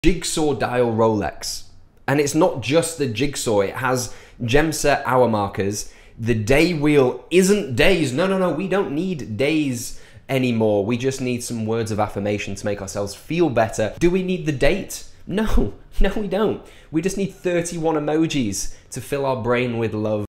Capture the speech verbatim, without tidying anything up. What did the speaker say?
Jigsaw dial Rolex. And it's not just the jigsaw, it has gem set hour markers. The day wheel isn't days. No, no, no, we don't need days anymore. We just need some words of affirmation to make ourselves feel better. Do we need the date? No, no we don't. We just need thirty-one emojis to fill our brain with love.